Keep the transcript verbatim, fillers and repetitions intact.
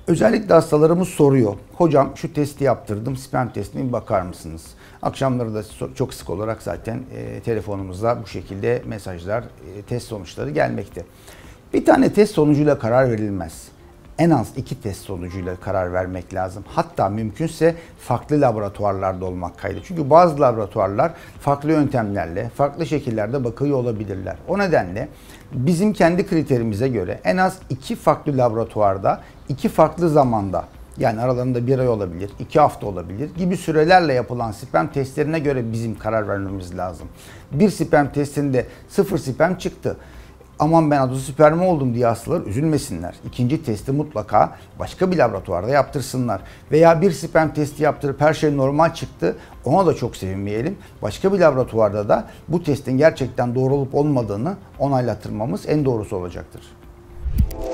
Özellikle hastalarımız soruyor. Hocam şu testi yaptırdım, sperm testine bir bakar mısınız? Akşamları da çok sık olarak zaten e, telefonumuzda bu şekilde mesajlar, e, test sonuçları gelmekte. Bir tane test sonucuyla karar verilmez. En az iki test sonucuyla karar vermek lazım. Hatta mümkünse farklı laboratuvarlarda olmak kaydı. Çünkü bazı laboratuvarlar farklı yöntemlerle, farklı şekillerde bakıyor olabilirler. O nedenle bizim kendi kriterimize göre en az iki farklı laboratuvarda, iki farklı zamanda, yani aralarında bir ay olabilir, iki hafta olabilir gibi sürelerle yapılan sperm testlerine göre bizim karar vermemiz lazım. Bir sperm testinde sıfır sperm çıktı. Aman ben adospermi oldum diye hastalar üzülmesinler. İkinci testi mutlaka başka bir laboratuvarda yaptırsınlar. Veya bir sperm testi yaptırıp her şey normal çıktı, ona da çok sevinmeyelim. Başka bir laboratuvarda da bu testin gerçekten doğru olup olmadığını onaylattırmamız en doğrusu olacaktır.